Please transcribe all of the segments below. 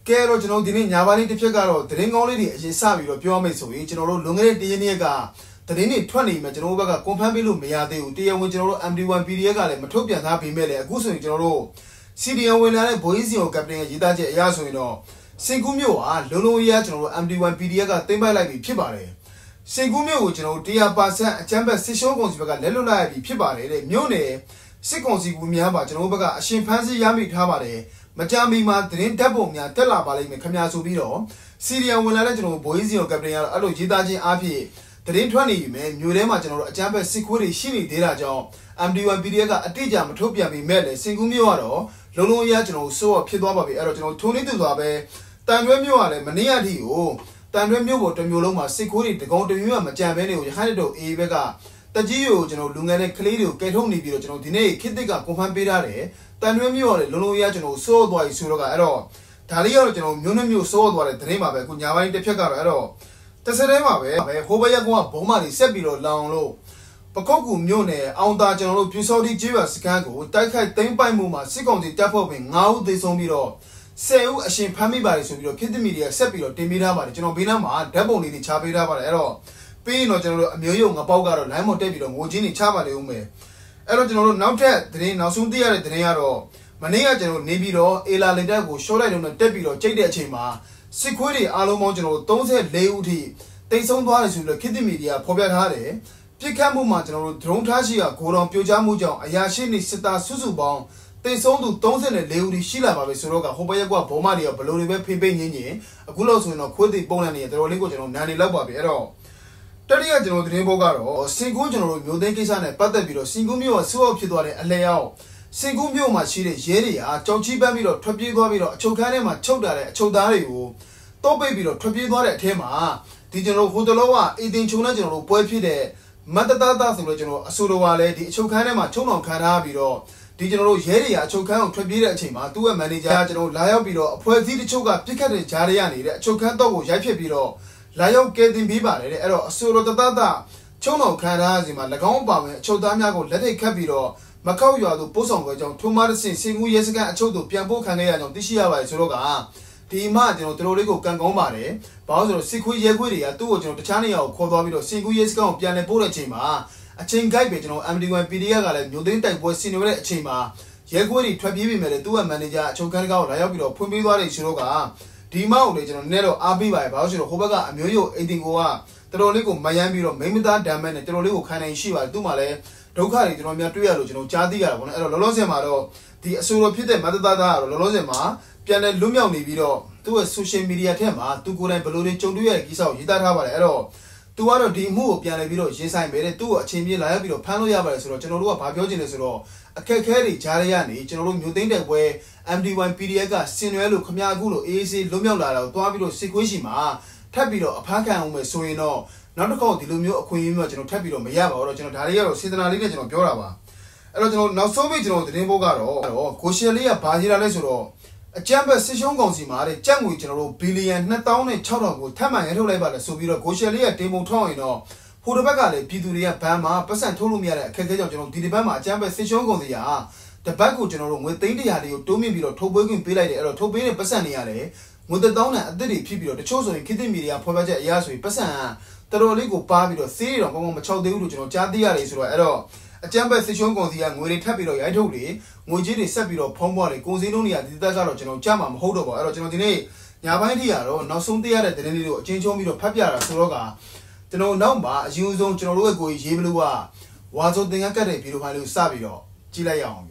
Kero General Dini, Navani Tifigaro, the ring only the Savi, Pure so each and all Lungare Dianiaga, the Dini 20, Majanova, Compabilu, Meade, Dia, General MD1 Pediaga, Matopia, Happy Mele, Gusu General, CDO Winner, Boisio, Captain Jidaja Yasuino, Segumio, Lulu General MD1 Pediaga, Thema like Pibare. Segumio, General Dia Passa, Chamber Session, Lelula, Pibare, Mune, Seconsi Gumiaba, Genovaga, Chimpanzee Yami Tabare. Majami Martin, Tabo, Tella Bali, Camia Subiro, Syria will let you Boisio Gabriel, Alo Jidaji Api, the 20 men, Nurema General, Chamber Security, Shini Dirajo, MD1 Bidiaga, Atija, Matopia, Mele, Singumio, Lolo Yagino, so Pidoba, Erogenal, Tony Duabe, Tanremuale, Mania Dio, Tanremuo, Tamuloma, Security, the Golden Majamene, Hanido, Evega, the Geo, General Lungane, Cledio, get home, General Dine, Kidiga, Copan Pirare. Tanremuole, Lulu Yagino, so do I Suroga at all. Talio, Munemu, so do I dream of a Kunyava de Piagar at all. Tasarema, Hobayagua, Bomari, Sebiro, Long Low. Pacogu, Mune, Aunda General Pusodi, Jivas, Kango, Taika, Tempai Muma, Secondi, Tapoving, now they saw me all. Say, a shame Pami by Subiro, Kid Media, Sepiro, Timidama, General Binama, double in the Chabidaba at all. Pino General Amuyo, Apogaro, Lamo David, Mujini Chava de Ume. Erogenal now dead, the now soon dear the Nearo. Mania General Nebiro, Ela Ledago, Shola on a debito, Chede Chima, Security Alomogenal, don't say Leuti, they sound wise with the Kitty Media, Pobia Hare, Picamu Martinal, Trontasia, Koron Pujamuja, Ayashini Sita Susubon, they sound don't say Leuti Shila Soroga, Hobayagua, Pomaria, Balori, Pimpini, a Gulos in a Quiddy Bonani, the Oligo, Nani Lababi at all. Talia General Bogaro, Single General, Mudekisan, and Patabiro, Singumio, so Pidore, a layout. Singumio Machide, Jeria, Chochi Babiro, Topidoro, Chokanema, Chodare, Chodario, Topebiro, Topidore, Tema, the General Hudoloa, eating Chuna General, Poepide, Matata, the General Asudowale, the Chokanema, Chono Carabiro, the General Jeria, Chokan, Topida Chima, to a manager, General Liabiro, Poeti Choga, Picard, Jariani, Chokanto, Japibiro. Layo getting Biba, Suro Dada, Chono Karazima, Lagomba, Chodamago, let it capiro, Macau, you are the Posongo, 2 months since 6 years ago, Chodo, Piambo Canadian, Tishia, Suroga, the Imagine of Trorigo Cangomare, Bowser, 6 years ago, 2 the Channel, Cordoviro, 6 years ago, Piane Chima, a chain guy, MD1 Pidia, New Denta was seen at Chima, Yaguri, Trabi, made a two manager, Chokango, Layabiro, Pumiva, Suroga. Dima original Nero Abiba, Bowser, Hobaga, Amuyo, Edingoa, Terolico, Miami, Memida, Daman, and Terolico, Kana Shiva, Dumale, Dokari, Romia Tuya, Chadia, one Lozemaro, the Suro Pite, Madada, Lozema, Piana Lumia Nivido, to a social media tema, to go and Peluri Choduya, Gisa, Yidara, Ero, to other Dimu, Piana Vido, Jesai made it to a Chimia Labio, Panoyava, General Papiogenes, a Kakari, Chariani, General Mutin that way. MD1 Pediaga, Sinuelo, Kamiagulo, Easy, Lumiola, Tuabilo, Sequishima, Tabilo, a Paka, so you know, not to call the Lumio, Queen, Tabilo, Mayaba, or Tario, Sidana Region of Yorava. I don't know, now so much know the Nembogaro, Coshelia, Padilla Lesuro, a chamber session Gonzima, a Jangu General, Billy and Natown, and Charo, Tama, and Roleva, Subiro, Coshelia, Demo Toino, Pudabagale, Piduria, Pama, Passan Tolumia, Kakajan, Didibama, chamber session Gonzia. The Baku General with the India, Tomi Biro, Tobogan Pila, Tobi, Passaniale, with the Donna at the people, the chosen in Kitty Media, Povaja Yasu, Passan, the Roligo Pabilo, Theatre of Macho de Urujo, Chadia is at all. A chamber session goes the young Willie Tapiro, I told you, Mujiri Sabiro, Pomwari, Cozinunia, the Dazaro, Jamam, Hodobo, Erogenodine, Yavadia, no soon the other than you change on me to Papia, Soroga. The no number, as you don't know, Jibulua, was on the Academy, Piruhalu Sabiro. Chilayong.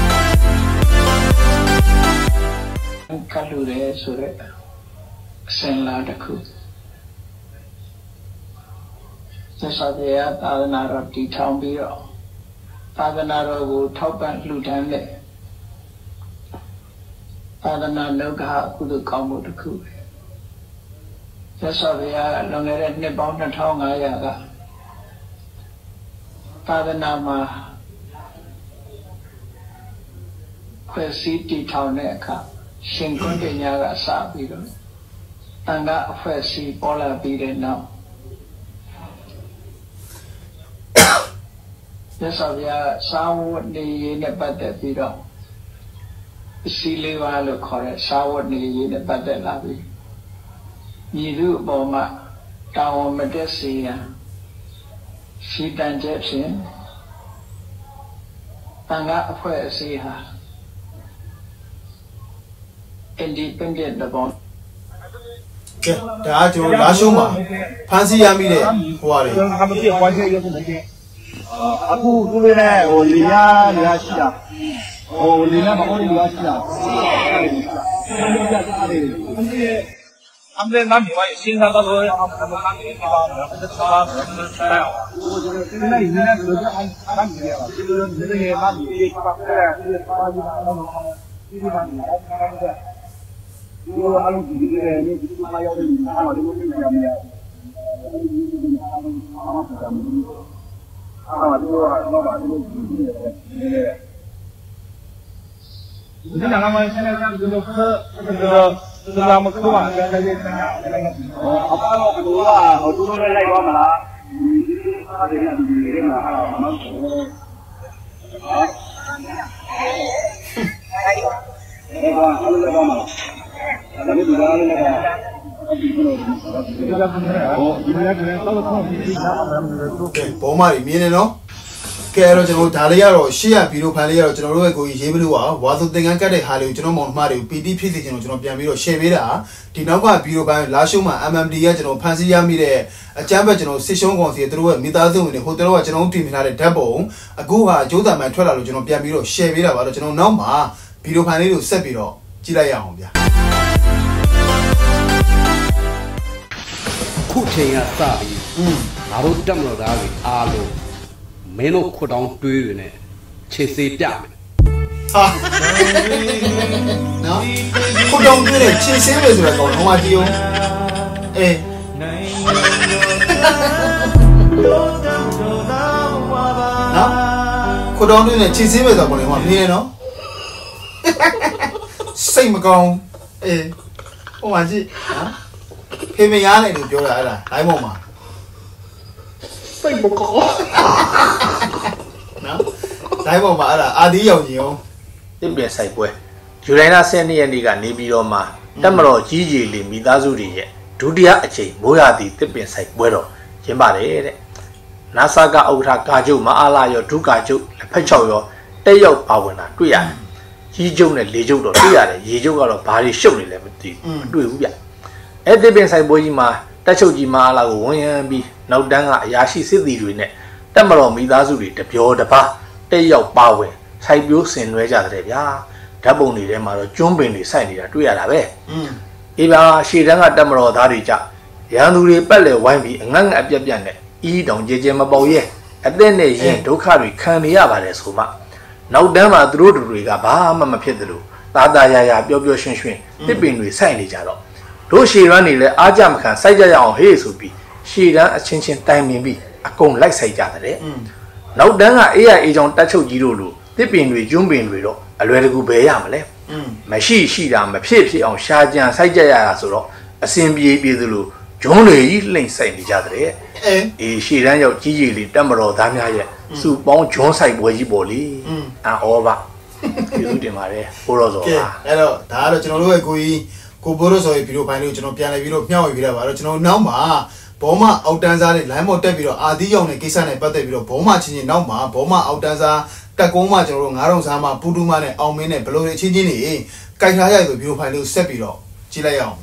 Kalure Sure Senla the Cook. The Sadia, Tadanara, the town bureau. Tadanara will top and lieutenant. Tadana Noga, who the combo to cook. The Sadia, longer at Nebon Tonga Yaga. Tadanama. City town Neka, Shinkundiaga Sabiro, and that Fessy Bola beat it now. Yes, I have some the in the better video. စီလေးပါလို့ခေါ်တဲ့စာဝတ်နေရေးနဲ့ပတ်သက်လာပြီညီသူအပေါ်မှာတာဝန်မတက်စေရန်စီတန်ချက်ဖြင့်တန်ခါအဖွဲ့အစည်းဟာ independent တပေါင်းကဲဒါကကျွန်တော်လာရှုံးမှာဖန်စီရမိတဲ့ဟိုဟာတွေအခုသူတွေနဲ့ဟိုလီယာရှိတာဟိုလီယာမဟုတ်လီယာရှိတာအမ်လဲနာမီဝိုင်းစင်တာတော့အမ်နာမီပါတော့ဆက်ပါဆက်ဟိုဒီနေ့ဒီနေ့လို့အမ်မီရပါဒီလိုနေနာမီဒီပတ်တဲ့ဒီပါဒီနာဒီပါဒီအမ်နာမီဒီလိုအလုံးဒီနေ့နေဒီမှာရောက်နေမှာတော့ဒီလိုမျိုးရမယ်ဒီနာမည်ဆရာကဒီလိုဒီလာမကူပါဘယ်လိုလဲအပါတော့ဒီကဟိုသူတို့လည်းလိုက်သွားမလားအဲဒီဒီမှာမဟုတ်ဘူးဟာအဲ့ဒါလည်းတော့မလားဒါလည်းဒီလားလည်းတော့ဘောမကြီးမြင်နေနော်ကဲတော့ကျွန်တော်ဒါလေးကတော့ရှေ့ရဗီဒီယိုဖိုင်လေးကတော့ကျွန်တော်တို့ရဲ့ကိုကြီးရေးမလို့ပါဝါဆိုသင်္ကန်းကတ်တဲ့ဟာလေးကိုကျွန်တော်မောင်နှမတွေကို PT ဖြစ်စေချင်လို့ကျွန်တော်ပြန်ပြီးတော့ share ပေးတာဒီနောက်ကဗီဒီယိုဖိုင်လာရှုံးမှာ MMD ကကျွန်တော်ဖန်ဆီးရမိတဲ့အကြမ်းဖက်ကျွန်တော်စစ်ရှုံးကောင်စီတို့ရဲ့မိသားစုဝင်တွေဟိုတလောကကျွန်တော်တင်ပြထားတဲ့ဓာတ်ပုံအခုဟာအကျိုးတံမှန်ထွက်လာလို့ကျွန်တော်ပြန်ပြီးတော့ share ပေးတာပါတော့ကျွန်တော်နောက်မှာဗီဒီယိုဖိုင်လေးကိုဆက်ပြီးတော့ကြည့်လိုက်ရအောင်ဗျာခုချိန်ကစပြီးငါတို့တက်မလို့သားတွေအားလုံးမင်းတို့ခွတ်တောင်းတွေးတွေနဲ့ခြေစေးပြမယ်ဟာနော်ခွတ်တောင်းတွေးနဲ့ခြေစေးပဲဆိုတော့ကောင်းတော့မကြည့်အောင်အေးနော်ခွတ်တောင်းတွေးနဲ့ခြေစေးပဲဆိုတော့ကောင်းတယ်ဟောမြင်နော်စိတ်မကောင်းအေးဟိုမှာကြည့်နော်ဖေမရားနိုင်လို့ပြောတာအဲ့ဒါလိုင်းပေါ်မှာစိတ်မကောင်းနော်လိုင်းပေါ်မှာအဲ့ဒါအာဒီရောက်ကြီးအောင်တစ်ပြဆိုင်ပွဲဇူလိုင်လ12ရက်နေ့ကနေပြီးတော့မှတက်မတော်ကြီးကြီးလေးမိသားစုတွေရဲ့ဒုတိယအချိန်မိုးရာသီတစ်ပင်ဆိုင်ပွဲတော်ကျင်းပါတယ်တဲ့နာဆာကဥက္ကဋ္ဌကာချုပ်မအားလာရောဒုကာချုပ်လက်ဖက်ချောက်ရောတက်ရောက်ပါဝင်တာတွေ့ရတယ်ကြီးကျုံနဲ့လေကျုံတော့တွေ့ရတယ်ရေကျုံကတော့ဘာတွေရှုပ်နေလဲမသိဘူးမတွေ့ဘူးဗျအဲ့ဒီပင်ဆိုင်ပွဲကြီးမှာတက်ချုပ်ကြီးမအားလာကိုဝန်ရမ်းပြီးနောက်တန်းကအရာရှိစစ်သည်တွေနဲ့တက်မတော်မိသားစုတွေတပြောတပါတက်ရောက်ပါဝင်စိုက်ပျိုးဆင်နွှဲကြတဲ့ဗျာဓာတ်ပုံတွေထဲမှာတော့ကျွန်းပင်တွေစိုက်နေတာတွေ့ရတာပဲအေးပါရှေ့တန်းကတက်မတော်သားတွေကြရန်သူတွေပက်လေဝိုင်းပြီးအငတ်ငတ်အပြက်ပြက်နဲ့အီးတောင်ကြဲကြဲမပေါရဲအသက်နဲ့ရင်ဒုက္ခတွေခံနေရပါတယ်ဆိုမှနောက်တန်းမှာသူတို့တွေကဘာမှမဖြစ်သလိုသာသာရရပျော်ပျော်ရွှင်ရွှင်တစ်ပင်တွေစိုက်နေကြတော့တို့ရှေ့ရန်နေလဲအားကြမခံစိုက်ကြရအောင်ဟေးဆိုပြီးရှေ့တန်းအချင်းချင်းတိုင်ပင်ပြီးအကုန်လိုက်စိုက်ကြတဲ့နောက်တန်းကအေးရအေးချောင်းတက်ချုပ်ကြီးတို့လိုတစ်ပင်တွေကျွန်းပင်တွေတော့အလွယ်တကူပဲရမလဲမရှိတာမဖြစ်အောင်ရှာကြံစိုက်ကြရတာဆိုတော့အစင်ပြေသလိုဂျွန်းတွေကြီးလှိမ့်စိုက်နေကြတဲ့အေးရှေ့တန်းရောက်ကြီးကြီးလေးတက်မတော်သားများရဲ့စုပေါင်းဂျွန်းစိုက်ပွဲကြီးပေါ့လေအော်ပါဒီလိုတင်ပါတယ်ဘိုးတော်စောပါအဲ့တော့ဒါကတော့ကျွန်တော်တို့ရဲ့ကိုကြီးကိုဘိုးတော်စောရဲ့ဗီဒီယိုဖိုင်လေးကိုကျွန်တော်ပြန်လည်ပြီးတော့မျှဝေပေးတာပါတော့ကျွန်တော်နောက်မှာဘောမအောက်တန်းစားနဲ့လိုင်းမော်တက်ပြီးတော့အာဒီရောက်တဲ့ကိစ္စနဲ့ပတ်သက်ပြီးတော့ဘောမချင်းနောက်မှာဘောမအောက်တန်းစားတက်ကုန်းမှာကျွန်တော်တို့9000စားမှာပူတူမနဲ့အောင်မင်းနဲ့ဘလိုတွေချင်းချင်းနေကြိုက်ထားရဆိုဗီဒီယိုဖိုင်လေးကိုဆက်ပြီးတော့ကြည့်လိုက်ရအောင်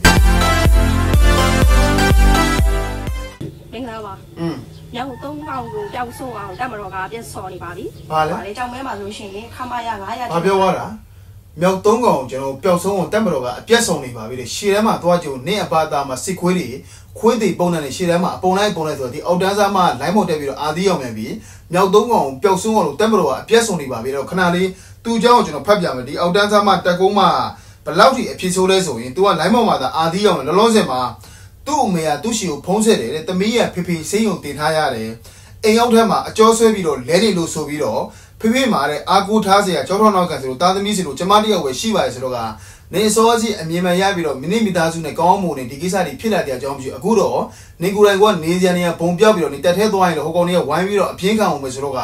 မင်္ဂလာပါမြောက်3កောင်ကိုပျောက်ဆုံးအောင်တက်မတော်ကပြက်စော်နေပါပြီဘာလဲကြောင်မဲမှာဆိုရှင်ခမရ900 ဘာပြောသွားတာမြောက်3កောင်ကျွန်တော်ပျောက်ဆုံးအောင်တက်မတော်ကအပြက်ဆုံးနေပါပြီလေရှေ့ထဲမှာသွားကြုံနင့်အပါတာမှာစစ်ခွေးတွေခွေးတွေပုံနဲ့ရှေ့ထဲမှာအပုံလိုက်ဆိုတော့ဒီအောက်တန်းစားမှာလိုင်းမော်တက်ပြီးတော့အာဒီရောက်မြန်ပြီးမြောက်3កောင်ပျောက်ဆုံးအောင်လို့တက်မတော်ကအပြက်ဆုံးနေပါပြီတော့ခဏလေးသူ့เจ้าကိုကျွန်တော်ဖတ်ပြမယ်ဒီအောက်တန်းစားမှာတက်ကုန်းမှာဘလောက်ထိအဖြစ်ဆိုးလဲဆိုရင် तू ကလိုင်းမော်မှာသာအာဒီရောက်နေလောလောဆယ်မှာသူ့အမေကသူ့ရှီကိုဖုံးဆက်တယ်တဲ့သမီးရဖေဖေစိမ့်ုံတင်ထားရတယ်အိမ်ရောက်ထဲမှာအကျော်ဆွဲပြီးတော့လဲနေလို့ဆိုပြီးတော့ဖေဖေမှာတဲ့အာကိုထားစရာကြောထောင်းနောက်ကန်ဆိုလို့တာသမီးစီလို့ကျမတယောက်ပဲရှိပါတယ်ဆိုတော့ကနေစောစီအမြင်မှန်ရပြီးတော့မိနစ်မိသားစုနဲ့ကောင်းမှုနဲ့ဒီကိစ္စတွေဖြစ်လာတဲ့အကြောင်းမရှိအခုတော့နေကိုယ်တိုင်ကနေစရာနေဘုံပြောက်ပြီးတော့နေတက်ထဲသွားရင်တော့ဟိုကောင်တွေကဝိုင်းပြီးတော့အပြင်းခံအောင်ပဲဆိုတော့ကလော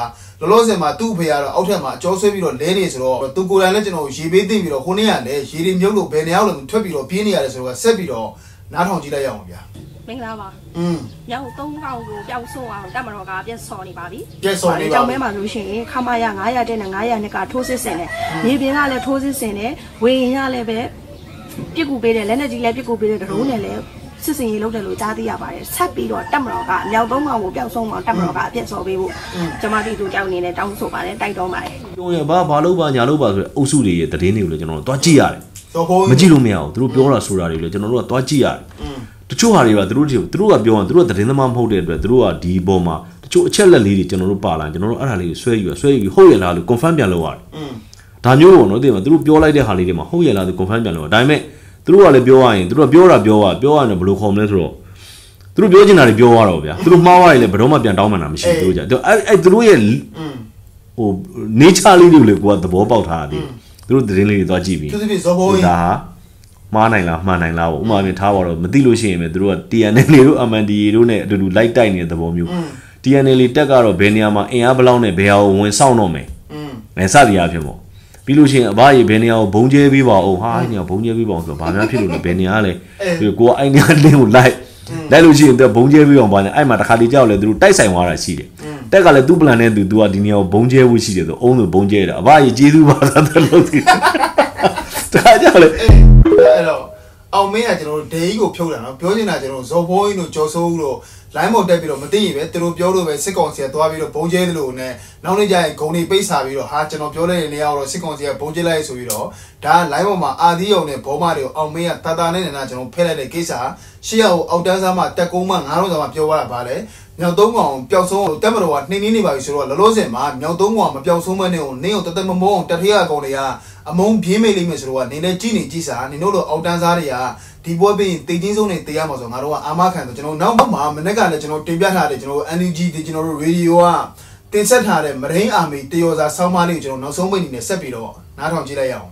လောဆယ်မှာသူ့အဖေကတော့အောက်ထပ်မှာအကျော်ဆွဲပြီးတော့လဲနေဆိုတော့သူကိုယ်တိုင်လည်းကျွန်တော်ရေပေးသိပြီးတော့ခုနေ့ကလည်းရေတွေမြုပ်လို့ဘယ်နေရောက်လို့ထွက်ပြီးတော့ပြေးနေရတယ်ဆိုတော့ဆက်ပြီးတော့နားထောင်ကြည့်လိုက်ရအောင်ဗျာမင်္ဂလာပါမြောက်3កောင်ကိုပျောက်ဆုံးအောင်တပ်မတော်ကပြက်စော်နေပါပြီပြက်စော်နေပါကြောင်မဲမှာလို့ရှိရင်ခမရ900တဲ့နဲ့900နှစ်ကထိုးစစ်ဆင်တယ်မြေပြင်ကလည်းထိုးစစ်ဆင်တယ်ဝေရင်ကလည်းပဲပြစ်ကူပေးတယ်လက်နဲ့ကြီးလည်းပြစ်ကူပေးတယ်ဒရုန်းနဲ့လည်းစစ်စင်ရေးလုပ်တယ်လို့ကြားသိရပါတယ်ဆက်ပြီးတော့တပ်မတော်ကမြောက်3កောင်ကိုပျောက်ဆုံးအောင်တပ်မတော်ကအပြက်စော်ပေးဖို့ကျွန်မတို့ကြောက်နေတယ်တောင်းဆိုပါတယ်တိုက်တော်ပါတယ်ပြောရင်ဘာလို့ပါညာလို့ပါဆိုတဲ့အုပ်စုတွေရဲ့သတင်းတွေကိုလည်းကျွန်တော်တို့တွားကြည့်ရတယ်မကြည့်လို့မရဘူးသူတို့ပြောတာဆိုတာတွေလည်းကျွန်တော်တို့ကတွားကြည့်ရတယ်တချို့ဟာတွေကသူတို့ကပြောရင်သူတို့ကသတင်းသမားမဟုတ်တဲ့အတွက်သူတို့ကဒီပေါ်မှာတချို့အချက်လက်လေးတွေကျွန်တော်တို့ပါလာကျွန်တော်တို့အဲ့ဒါလေးကိုဆွဲယူဟုတ်ရလားလို့ confirm ပြန်လုပ်ရတယ်ဒါမျိုးပေါ့နော်သိမှာသူတို့ပြောလိုက်တဲ့ဟာလေးတွေမှာဟုတ်ရလားလို့ confirm ပြန်လုပ်ရဒါပေမဲ့သူတို့ကလည်းပြောရရင်သူတို့ကပြောရတယ်ဘယ်လိုခေါ်မလဲဆိုတော့သူတို့ပြောချင်တာတွေပြောရတော့ဗျာသူတို့မှားသွားရင်လည်းဘယ်တော့မှပြန်တောင်းမှန်တာမရှိဘူးသူတို့ကြအဲ့သူတို့ရဲ့ဟို nature လေးတွေကိုလည်းကိုကသဘောပေါက်ထားတယ်သူတို့သတင်းလေးတွေသွားကြည့်ပြီးသူတို့ဇော်ဘိုးကြီးဒါမှားနိုင်လားမှန်နိုင်လားပေါ့ဥပမာပြင်ထားပါတော့မသိလို့ရှိရင်ပဲသူတို့က TNL တို့ MNDA တို့နဲ့အတူတူလိုက်တိုက်နေတဲ့သဘောမျိုး TNL တက်ကတော့ဘယ်နေရာမှာအင်အားဘလောက်နဲ့ဘယ်ဟာကိုဝင်ဆောင်တော့မယ်မဲစသည်အဖြစ်ပေါ့ပြီးလို့ရှိရင်အဘကြီးဘယ်နေရာကိုဘုံကျဲပေးပါအောင်ဟာအဲ့နေရာဘုံကျဲပေးပါအောင်ဆိုတော့ဘာများဖြစ်လို့လဲဘယ်နေရာလဲပြီးကိုကအဲ့နေရာလင်းကိုလိုက်လို့ရှိရင်သူဘုံကျဲပေးအောင်ပါနေအဲ့မှာတစ်ခါတည်းကြောက်လဲသူတို့တိုက်ဆိုင်သွားတာရှိတယ်တက်ကလည်းသူ့ plan နဲ့သူကဒီနေရာကိုဘုံကျဲဖို့ရှိတယ်ဆိုအုံးဆိုဘုံကျဲတာအဘကြီးကျေးဇူးပါသာလို့သိတယ်တခါကြောက်လေအဲ့တော့အောင်မင်းကကျွန်တော်တို့ဒေကြီးကိုဖြုတ်တာနော်ပြောနေတာကျွန်တော်ဇော်ဘိုးကြီးတို့ကျော်စိုးဦးတို့လိုင်းမော်တက်ပြီးတော့မသိရင်ပဲသူတို့ပြောလို့ပဲစစ်ကောင်စီကသွားပြီးတော့ဘုံကျဲတယ်လို့နဲ့နောက်နေ့ကျရင်ဂုံတွေပိတ်စာပြီးတော့ဟာကျွန်တော်ပြောလိုက်တဲ့နေရာတော့စစ်ကောင်စီကဘုံကျဲလိုက်ဆိုပြီးတော့ဒါလိုင်းမော်မှာအာသီးယုံနဲ့ဘောမတွေကိုအောင်မင်းကတာတာနဲ့နေတာကျွန်တော်ဖဲလိုက်တဲ့ကိစ္စရှေ့ရောက်အောက်တန်းစားမှတက်ကုန်းမှ9000ကျော်မှပြောရတာဗာလေမြောက်3កောင်ပျောက်ဆုံးတက်မတော်ကနှင်းနေပါပြီဆိုတော့လောလောဆယ်မှာမြောက်3កောင်မပျောက်ဆုံးမနဲ့ကိုနင်းကိုတသက်မမောအောင်တထရအကောင်တွေကအမုန်းပြင်းမိလိမ့်မယ်ဆိုတော့နင်းလည်းကြည့်နေကြည့်စာနင်းတို့လိုအောက်တန်းစားတွေကဒီပွဲပြီးတိတ်ချင်းဆုံးနေတေးရမှာဆိုငါတို့ကအာမခံဆိုကျွန်တော်နောက်မှမနေ့ကလည်းကျွန်တော်တင်ပြထားတယ်ကျွန်တော် NUG ဒီကျွန်တော်တို့ radio ကတင်ဆက်ထားတဲ့မရင်းအာမီတယောစာဆောင်းပါးလေးကိုကျွန်တော်နောက်ဆုံးမိနစ်နဲ့ဆက်ပြီးတော့နားထောင်ကြည့်လိုက်ရအောင်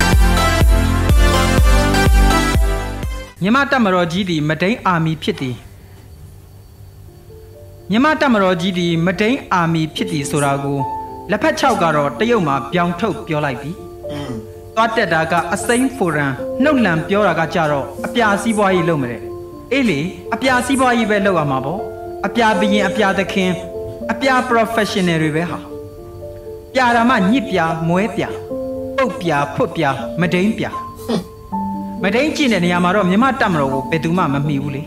မြန်မာတပ်မတော်ကြီးဒီမဒိန်းအာမီဖြစ်သည်မြန်မာတပ်မတော်ကြီးဒီမဒိန်းအာမီဖြစ်သည်ဆိုတာကိုလက်ဖက်6ကတော့တရုတ်မှာပြောင်းထုတ်ပြောလိုက်ပြီသွားတက်တာကအစိမ်းဖိုရန်နှုတ်လန်ပြောတာကကြတော့အပြာစည်းပွားရေးလုပ်မယ်အေးလေအပြာစည်းပွားရေးပဲလုပ်ရမှာပေါ့အပြာဘရင်အပြာသခင်အပြာ professional တွေပဲဟာပြာတာမှညစ်ပြာမွဲပြာပုတ်ပြာဖွတ်ပြာမဒိန်းပြာမဒိန်းကျင့်တဲ့နေရာမှာတော့မြမတက်မတော်ကိုဘယ်သူမှမမှီဘူးလေ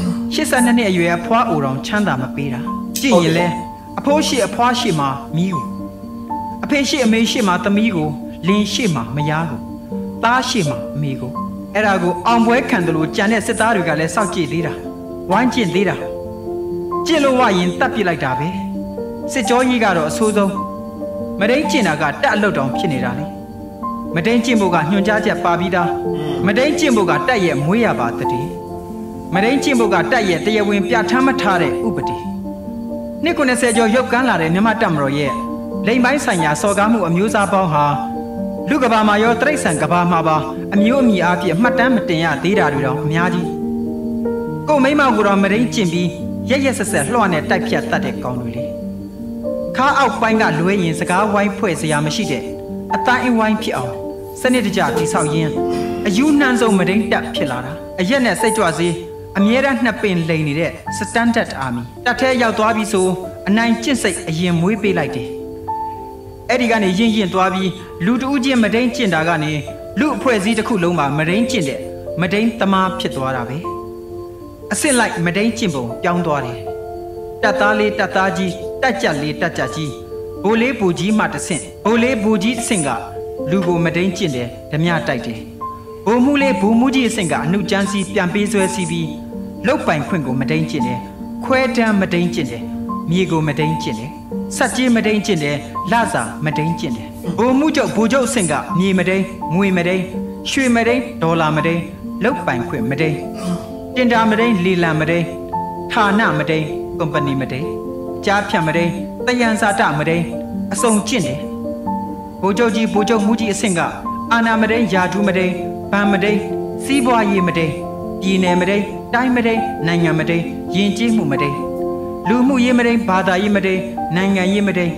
82နှစ်အရွယ်အဖွားအိုတော်ချမ်းသာမပေးတာကြည့်ရင်လဲအဖိုးရှိအဖွားရှိမှာမီးကိုအဖေရှိအမေရှိမှာသမီးကိုလင်းရှိမှာမယားကိုသားရှိမှာအမေကိုအဲ့ဒါကိုအောင်ပွဲခံတယ်လို့ကြံတဲ့စစ်သားတွေကလည်းစောက်ကြည့်သေးတာဝိုင်းကျင့်သေးတာကျင့်လို့ဝရင်တတ်ပြလိုက်တာပဲစစ်ကြောကြီးကတော့အဆိုးဆုံးမဒိန်းကျင့်တာကတက်အလုတ်တောင်ဖြစ်နေတာလေမဒိန်းကျင့်ဖို့ကညွှန်ကြားချက်ပါပြီးသားမဒိန်းကျင့်ဖို့ကတက်ရဲ့မွေးရပါတည်းမဒိန်းကျင့်ဖို့ကတက်ရဲ့တရားဝင်ပြဋ္ဌာန်းမထားတဲ့ဥပဒေနှစ်90ကျော်ရုပ်ကမ်းလာတဲ့မြမတက်မတော်ရဲ့လိမ်ပိုင်းဆိုင်ရာစော်ကားမှုအမျိုးအစားပေါင်းဟာလူကဘာမှာရောတရိတ်ဆန်ကဘာမှာပါအမျိုးအမည်အပြည့်မှတ်တမ်းမတင်ရသေးတာတွေတော့အများကြီးကိုမိမကိုတော့မဒိန်းကျင့်ပြီးရက်ဆက်ဆက်လွှတ်နဲ့တိုက်ဖြတ်တတ်တဲ့ကောင်းတွေလေခါအောက်ပိုင်းကလွဲရင်စကားဝိုင်းဖွဲ့စရာမရှိတဲ့အတိုင်းအဝိုင်းဖြစ်အောင်စနစ်တကျတိဆောက်ရင်းအယူနှံဆုံးမဒိန်းတက်ဖြစ်လာတာအရက်နဲ့စိတ်ကြွစေးအမြဲတမ်းနှစ်ပင်လိန်နေတဲ့ standard army တပ်ထဲရောက်သွားပြီဆိုအနိုင်ကျင့်စိတ်အရင်မွေးပေးလိုက်တယ်အဲ့ဒီကနေရင်သွားပြီးလူတဦးချင်းမဒိန်းကျင့်တာကနေလူအဖွဲ့အစည်းတစ်ခုလုံးမှာမဒိန်းကျင့်တဲ့မဒိန်းသမားဖြစ်သွားတာပဲအစ်စ်လိုက်မဒိန်းကျင့်ပုံပြောင်းသွားတယ်တပ်သားလေးတပ်သားကြီးတက်ကြလေးတက်ကြကြီးဘိုးလေးဘူကြီးမှတဆင့်ဘိုးလေးဘူကြီးအဆင့်ကလူကိုမဒိန်းကျင့်တယ်ဓမြတိုက်တယ်ဘိုးမှုလေးဘူမှုကြီးအဆင့်ကအနှုတ်ကျန်းစီပြန်ပေးဆွဲစီပြီးလုတ်ပိုင်ခွင့်ကိုမဒိန်းကျင့်တယ်ခွဲတမ်းမဒိန်းကျင့်တယ်မြေကိုမဒိန်းကျင့်တယ်စက်ကြီးမဒိန်းကျင့်တယ်လစာမဒိန်းကျင့်တယ်ဘိုးမှုချုပ်ဘိုးချုပ်အဆင့်ကမြေမဒိန်းငွေမဒိန်းရွှေမဒိန်းဒေါ်လာမဒိန်းလုတ်ပိုင်ခွင့်မဒိန်းတင်တာမဒိန်းလီလံမဒိန်းဌာနမဒိန်းကုမ္ပဏီမဒိန်းကြားဖြတ်မဒိန်းတယံဇာတမဒိန်းအစုံကျင့်တယ်ဘိုးချုပ်ကြီးဘိုးချုပ်မှုကြီးအဆင့်ကအာနာမဒိန်းယာထူးမဒိန်းဗန်မဒိန်းစီးပွားရေးမဒိန်းပြည်နယ်မဒိန်းတိုင်းမဒိန်းနိုင်ငံမဒိန်းယဉ်ကျေးမှုမဒိန်းလူမှုရေးမဒိန်းဘာသာရေးမဒိန်းနိုင်ငံရေးမဒိန်း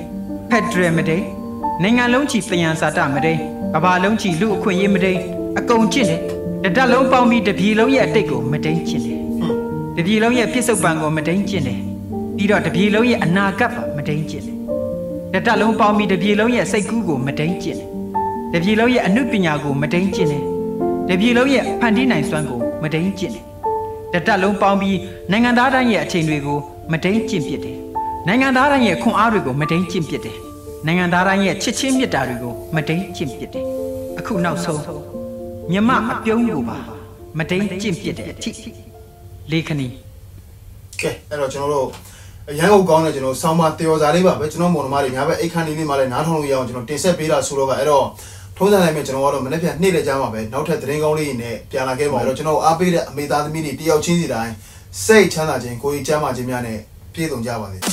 ဖက်ဒရယ်မတိန်နိုင်ငံလုံးချီတယံစာတမတိန်ကဘာလုံးချီလူအခွင့်အရေးမတိန်အကုန်ကျင့်တယ်တက်လုံးပေါင်းပြီးတပြည်လုံးရဲ့အတိတ်ကိုမတိန်ကျင့်တယ်တပြည်လုံးရဲ့ပြစ္ဆုတ်ပံကိုမတိန်ကျင့်တယ်ပြီးတော့တပြည်လုံးရဲ့အနာဂတ်ပါမတိန်ကျင့်တယ်တက်လုံးပေါင်းပြီးတပြည်လုံးရဲ့စိတ်ကူးကိုမတိန်ကျင့်တယ်တပြည်လုံးရဲ့အနုပညာကိုမတိန်ကျင့်တယ်တပြည်လုံးရဲ့ဖန်တီးနိုင်စွမ်းကိုမတိန်ကျင့်တယ်တက်လုံးပေါင်းပြီးနိုင်ငံသားတိုင်းရဲ့အချိန်တွေကိုမတိန်ကျင့်ပြစ်တယ်နိုင်ငံသားတိုင်းရဲ့ခွန်အားတွေကိုမတိန်ကျင့်ပြစ်တယ်နိုင်ငံသားတိုင်းရဲ့ချစ်ချင်းမြတ်တာတွေကိုမတိန်ကျင့်ပြစ်တယ်အခုနောက်ဆုံးမြမအပြုံးကိုပါမတိန်ကျင့်ပြစ်တဲ့အထိလေခဏီကဲအဲ့တော့ကျွန်တော်တို့ရန်ကုန်ကောင်းတဲ့ကျွန်တော်ဆောင်းမတယောစာလေးပါပဲကျွန်တော်မော်နမတွေညာဘက်အိတ်ခန်းလေးမှာလည်းနားထောင်လို့ရအောင်ကျွန်တော်တင်ဆက်ပေးတာဆိုတော့ကအဲ့တော့ထုံးစံတိုင်းပဲကျွန်တော်ကတော့မနေ့ပြန်နေ့လက်ကြားမှာပဲနောက်ထပ်သတင်းကောင်းလေးနဲ့ပြန်လာခဲ့ပါတော့ကျွန်တော်အားပေးတဲ့အမေသားသမီးတွေတယောက်ချင်းစီတိုင်းစိတ်ချမ်းသာခြင်းကိုယ်ကြီးကျမ်းမာခြင်းများနဲ့ပြည့်စုံကြပါစေ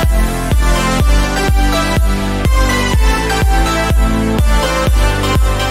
။